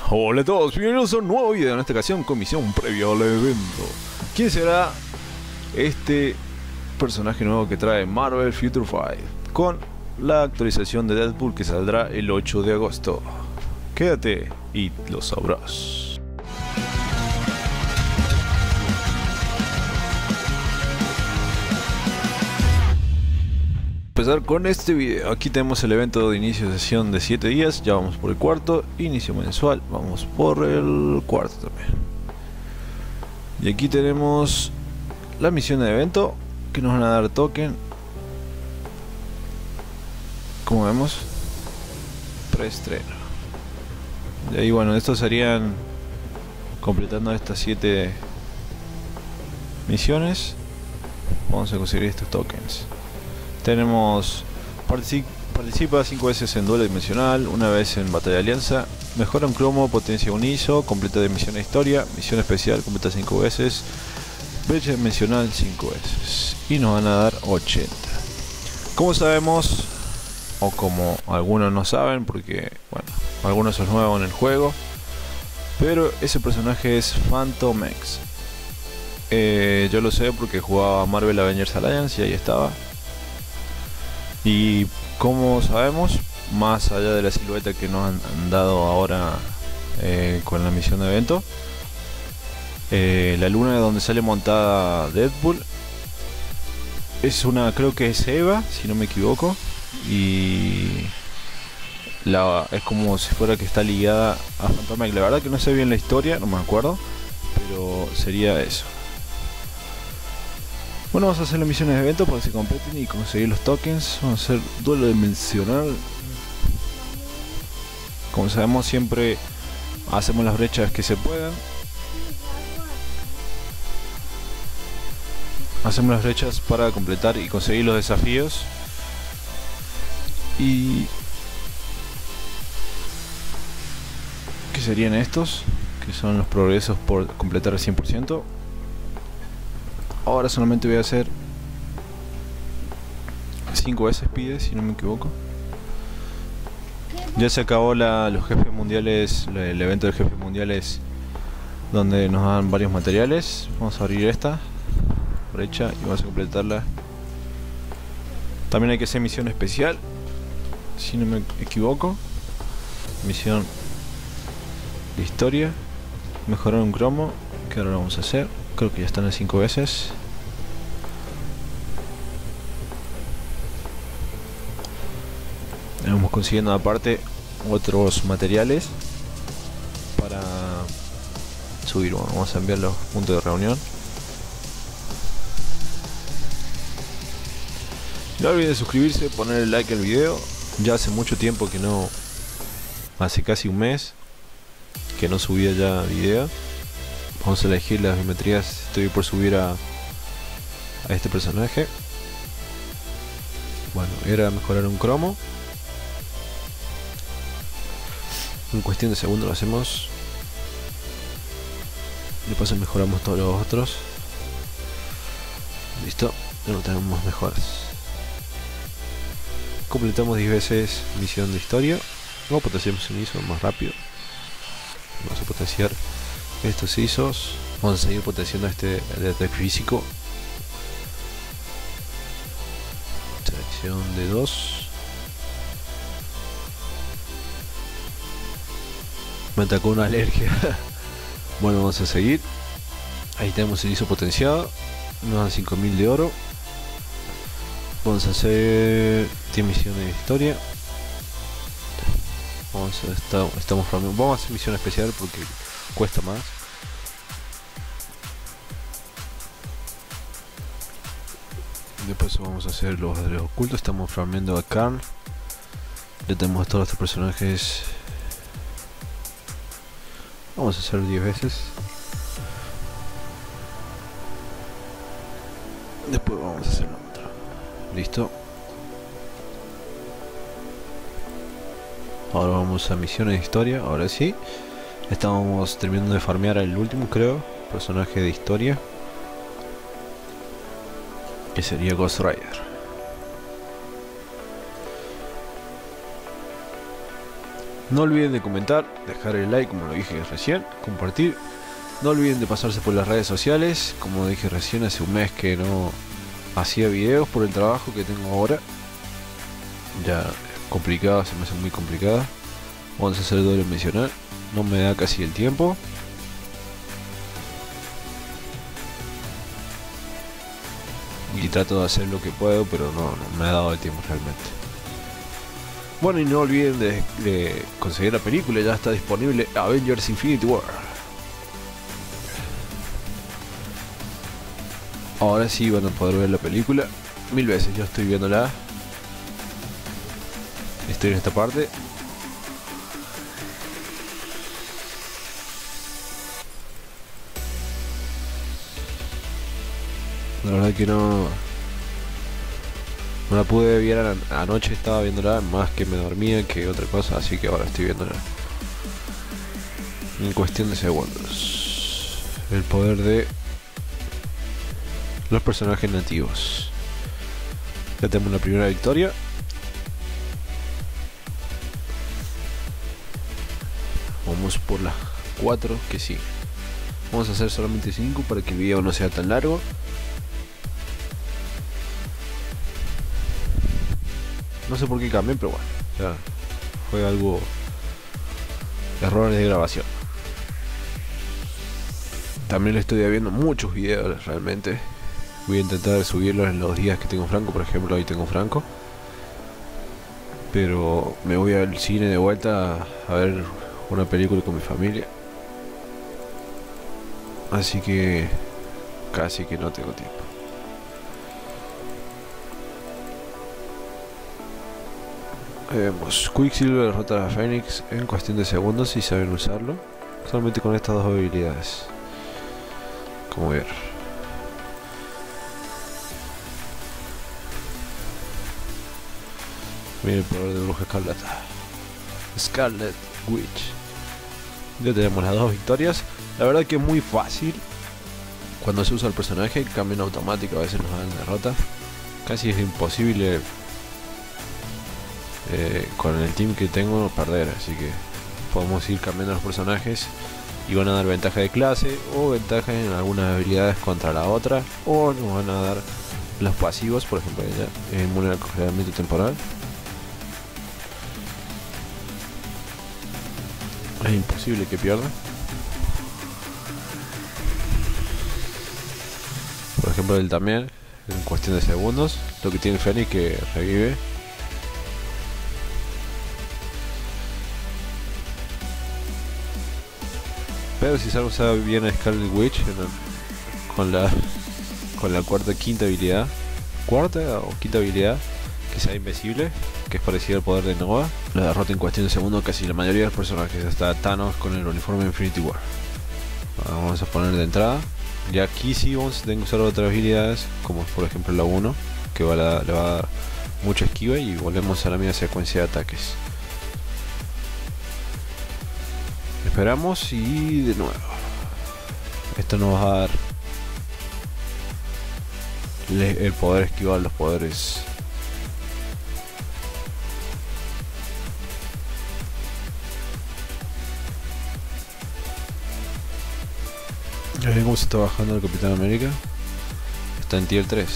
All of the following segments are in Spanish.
Hola a todos, bienvenidos a un nuevo video, en esta ocasión con misión previa al evento. ¿Quién será este personaje nuevo que trae Marvel Future 5? Con la actualización de Deadpool que saldrá el 8 de agosto. Quédate y lo sabrás. Empezar con este video. Aquí tenemos el evento de inicio de sesión de 7 días, ya vamos por el cuarto. Inicio mensual, vamos por el cuarto también. Y aquí tenemos la misión de evento, que nos van a dar token. Como vemos, preestreno. De ahí bueno, estos serían completando estas 7 misiones. Vamos a conseguir estos tokens. Tenemos participa 5 veces en duelo dimensional, una vez en batalla de alianza, mejora un cromo, potencia un ISO, completa de misión de historia, misión especial, completa 5 veces, brecha dimensional 5 veces y nos van a dar 80. Como sabemos, o como algunos no saben, porque bueno, algunos son nuevos en el juego, pero ese personaje es Phantom X. Yo lo sé porque jugaba Marvel Avengers Alliance y ahí estaba. Y como sabemos, más allá de la silueta que nos han dado ahora con la misión de evento, la luna de donde sale montada Deadpool es una, creo que es Eva, si no me equivoco, y es como si fuera que está ligada a Phantom X. La verdad que no sé bien la historia, no me acuerdo, pero sería eso. Bueno, vamos a hacer las misiones de evento para que se completen y conseguir los tokens. Vamos a hacer duelo dimensional. Como sabemos, siempre hacemos las brechas que se puedan. Hacemos las brechas para completar y conseguir los desafíos. Y ¿qué serían estos? Que son los progresos por completar el 100%. Ahora solamente voy a hacer 5 veces pide, si no me equivoco. Ya se acabó los jefes mundiales, el evento de jefes mundiales, donde nos dan varios materiales. Vamos a abrir esta brecha y vamos a completarla. También hay que hacer misión especial, si no me equivoco. Misión de historia, mejorar un cromo, que ahora lo vamos a hacer. Creo que ya están en 5 veces. Vamos consiguiendo aparte otros materiales para subir. Bueno, vamos a enviar los puntos de reunión. No olviden suscribirse, poner el like al video. Ya hace mucho tiempo que no, hace casi un mes que no subía ya video. Vamos a elegir las geometrías. Estoy por subir a este personaje. Bueno, era mejorar un cromo. En cuestión de segundos lo hacemos. De paso mejoramos todos los otros. Listo, ya no tenemos mejoras. Completamos 10 veces misión de historia. Luego potenciamos un ISO más rápido. Vamos a potenciar estos ISOs. Vamos a seguir potenciando este de ataque físico. Selección de 2. Me atacó una alergia. Bueno, vamos a seguir. Ahí tenemos el ISO potenciado. Nos dan 5000 de oro. Vamos a hacer 10 misiones de historia. Vamos a hacer misión especial porque cuesta más. Después vamos a hacer los ocultos. Estamos farmeando a Karl. Ya tenemos todos estos personajes. Vamos a hacer 10 veces. Después vamos a hacer la otra. Listo. Ahora vamos a misiones de historia. Ahora sí. Estamos terminando de farmear al último, creo, personaje de historia, que sería Ghost Rider. No olviden de comentar, dejar el like como lo dije recién, compartir. No olviden de pasarse por las redes sociales. Como dije recién, hace un mes que no hacía videos por el trabajo que tengo ahora. Ya es complicado, se me hace muy complicado. Vamos a hacer doble mencional. No me da casi el tiempo. Y trato de hacer lo que puedo, pero no me ha dado el tiempo realmente. Bueno, y no olviden de conseguir la película, ya está disponible, Avengers Infinity War. Ahora sí van a poder ver la película 1000 veces, yo estoy viéndola. Estoy en esta parte. La verdad que no la pude ver anoche, estaba viéndola, más que me dormía que otra cosa, así que ahora estoy viéndola en cuestión de segundos. El poder de los personajes nativos. Ya tenemos la primera victoria. Vamos por las 4, que sí. Vamos a hacer solamente 5 para que el video no sea tan largo. No sé por qué cambié, pero bueno, ya fue algo, errores de grabación. También le estoy viendo muchos videos realmente. Voy a intentar subirlos en los días que tengo franco. Por ejemplo, hoy tengo franco, pero me voy al cine de vuelta a ver una película con mi familia, así que casi que no tengo tiempo. Vemos, Quicksilver derrota a Phoenix en cuestión de segundos si saben usarlo. Solamente con estas dos habilidades. Como ver. Miren el poder de Bruja Escarlata. Scarlet Witch. Ya tenemos las dos victorias. La verdad que es muy fácil. Cuando se usa el personaje, cambio en automático, a veces nos dan derrota. Casi es imposible con el team que tengo perder, así que podemos ir cambiando los personajes y van a dar ventaja de clase o ventaja en algunas habilidades contra la otra, o nos van a dar los pasivos. Por ejemplo, ella es inmune al congelamiento temporal. Es imposible que pierda. Por ejemplo, él también en cuestión de segundos. Lo que tiene Phoenix, que revive. Pero si se usa bien a Scarlet Witch con la quinta habilidad, cuarta o quinta habilidad, que sea invisible, que es parecido al poder de Nova, la derrota en cuestión de segundos casi la mayoría de los personajes, hasta Thanos con el uniforme Infinity War. Vamos a poner de entrada. Y aquí sí vamos a tener que usar otras habilidades, como por ejemplo la 1, que le va a dar mucha esquiva, y volvemos a la misma secuencia de ataques. Esperamos y de nuevo. Esto nos va a dar el poder esquivar los poderes. Ya ven cómo se está bajando el Capitán América. Está en tier 3.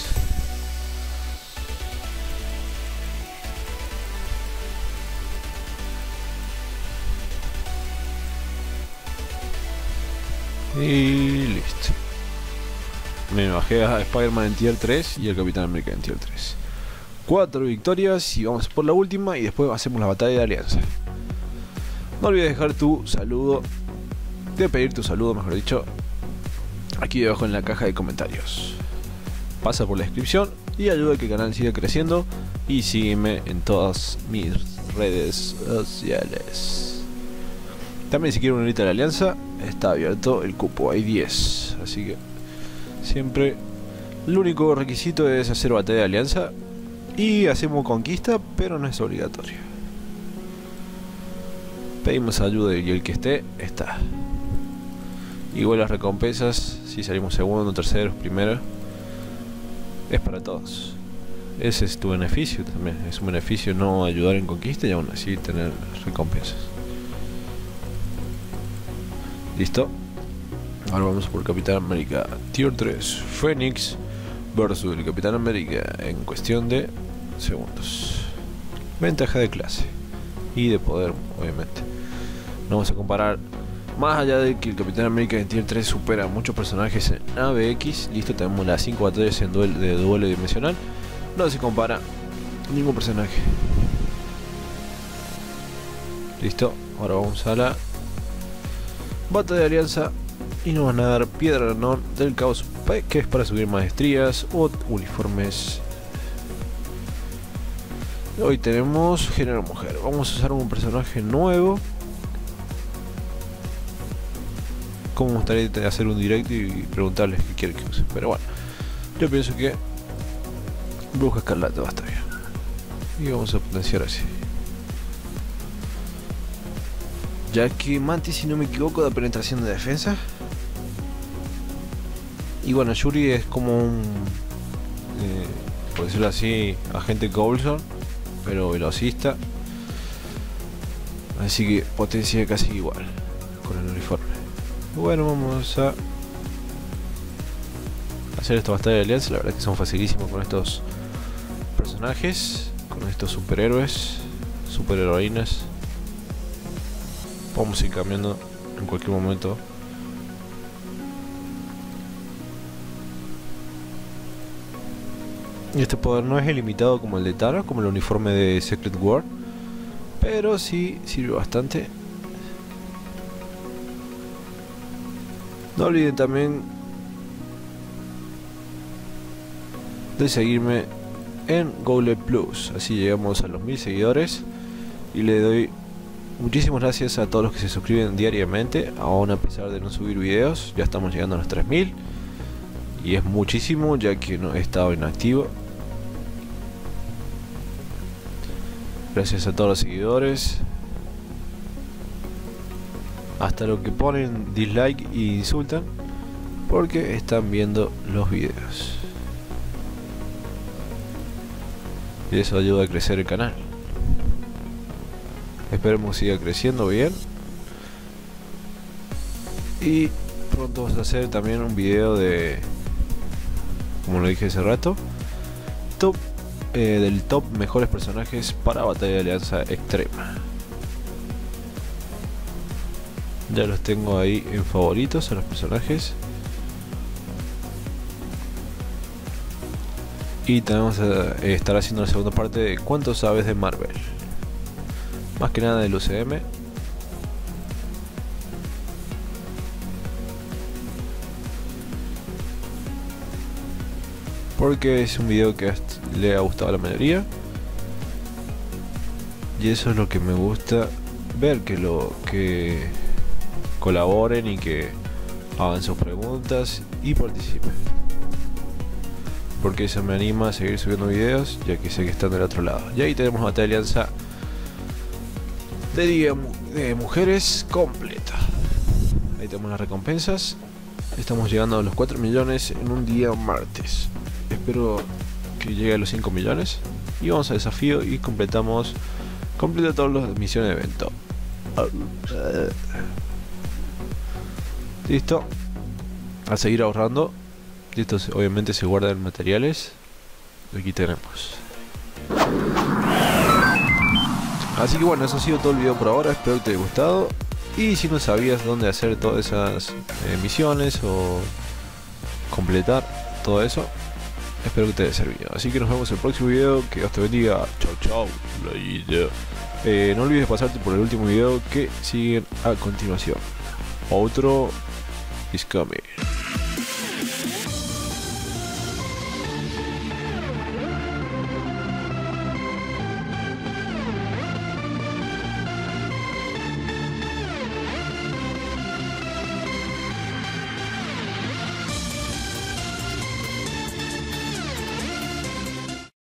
Y listo. Me bajé a Spider-Man en tier 3 y el Capitán América en tier 3. 4 victorias y vamos por la última, y después hacemos la batalla de alianza. No olvides dejar tu saludo, de pedir tu saludo mejor dicho, aquí debajo en la caja de comentarios. Pasa por la descripción y ayuda a que el canal siga creciendo, y sígueme en todas mis redes sociales. También, si quieren unirte a la alianza, está abierto el cupo, hay 10, así que siempre el único requisito es hacer batalla de alianza y hacemos conquista, pero no es obligatorio. Pedimos ayuda y el que esté, está. Igual las recompensas, si salimos segundo, terceros, primero, es para todos. Ese es tu beneficio también, es un beneficio no ayudar en conquista y aún así tener recompensas. Listo. Ahora vamos por Capitán América Tier 3 Phoenix versus el Capitán América en cuestión de segundos. Ventaja de clase y de poder, obviamente. No vamos a comparar. Más allá de que el Capitán América en Tier 3 supera a muchos personajes en ABX, listo, tenemos las 5 batallas en de duelo dimensional. No se compara ningún personaje. Listo, ahora vamos a la batalla de alianza y nos van a dar piedra de honor del caos, que es para subir maestrías o uniformes. Hoy tenemos género mujer. Vamos a usar un personaje nuevo. Como me gustaría hacer un directo y preguntarles qué quieren que use. Pero bueno, yo pienso que Bruja Escarlata va a estar bien. Y vamos a potenciar así. Ya que Mantis, si no me equivoco, da penetración de defensa. Y bueno, Yuri es como un, por decirlo así, agente Coulson, pero velocista. Así que potencia casi igual con el uniforme. Bueno, vamos a hacer esta batalla de alianza. La verdad es que son facilísimos con estos personajes, con estos superhéroes, superheroínas. Vamos a ir cambiando en cualquier momento. Y este poder no es ilimitado como el de Thanos, como el uniforme de Secret War, pero sí sirve bastante. No olviden también de seguirme en Google Plus, así llegamos a los 1000 seguidores. Y le doy muchísimas gracias a todos los que se suscriben diariamente, aún a pesar de no subir videos. Ya estamos llegando a los 3000 y es muchísimo, ya que no he estado inactivo. Gracias a todos los seguidores, hasta los que ponen dislike y insultan porque están viendo los videos, y eso ayuda a crecer el canal. Esperemos siga creciendo bien. Y pronto vamos a hacer también un video de, como lo dije hace rato, del top mejores personajes para batalla de alianza extrema. Ya los tengo ahí en favoritos a los personajes. Y tenemos a estar haciendo la segunda parte de ¿cuánto sabes de Marvel? Más que nada del UCM. Porque es un video que le ha gustado a la mayoría. Y eso es lo que me gusta ver, que colaboren y que hagan sus preguntas y participen. Porque eso me anima a seguir subiendo videos, ya que sé que están del otro lado. Y ahí tenemos batalla de alianza de mujeres completa. Ahí tenemos las recompensas. Estamos llegando a los 4 millones en un día martes. Espero que llegue a los 5 millones. Y vamos al desafío y completa todas las misiones de evento. Listo. A seguir ahorrando. Listo, obviamente se guardan materiales. Aquí tenemos. Así que bueno, eso ha sido todo el video por ahora. Espero que te haya gustado. Y si no sabías dónde hacer todas esas misiones o completar todo eso, espero que te haya servido. Así que nos vemos en el próximo video. Que Dios te bendiga. Chau, chau. No olvides pasarte por el último video que siguen a continuación. Outro is coming.